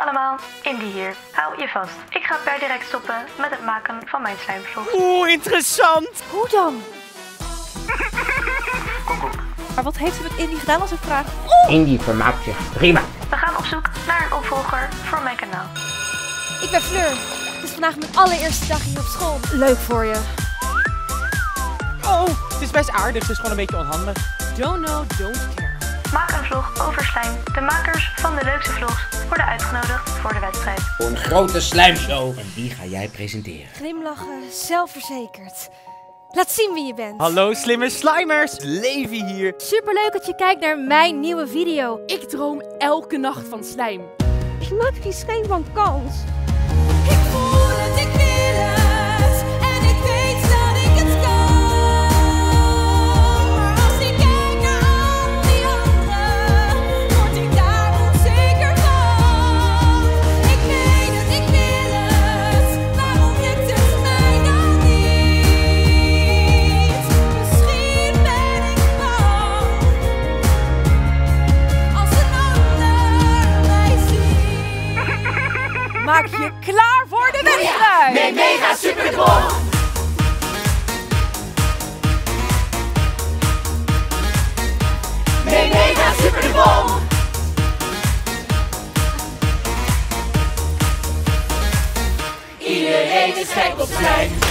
allemaal, Indie hier. Hou je vast. Ik ga per direct stoppen met het maken van mijn slijmvlog. Oeh, interessant! Hoe dan? Koekoek. Maar wat heeft u met Indie gedaan als ik vraag? Indie vermaakt zich prima. We gaan op zoek naar een opvolger voor mijn kanaal. Ik ben Fleur. Het is vandaag mijn allereerste dag hier op school. Leuk voor je. Oh, het is best aardig, het is gewoon een beetje onhandig. Don't know, don't care. Maak een vlog over slijm. De makers van de leukste vlogs worden uitgenodigd voor de wedstrijd. Voor een grote slijmshow. En die ga jij presenteren. Glimlachen, zelfverzekerd. Laat zien wie je bent. Hallo slimme slimers, Levi hier. Superleuk dat je kijkt naar mijn nieuwe video. Ik droom elke nacht van slijm. Ik maak geen schijn van kans. Ik voel het, ik wil het. En ik weet dat ik het kan. Maar als ik kijk naar al die anderen, word ik daar onzeker van. Ik weet het, ik wil het. Waarom lukt het mij dan niet? Misschien ben ik bang. Als een ander mij ziet. Maak je klaar voor de wedstrijd. Nee, mega superdrol! Nee, mega superdrol! Iedereen is gek op slijm.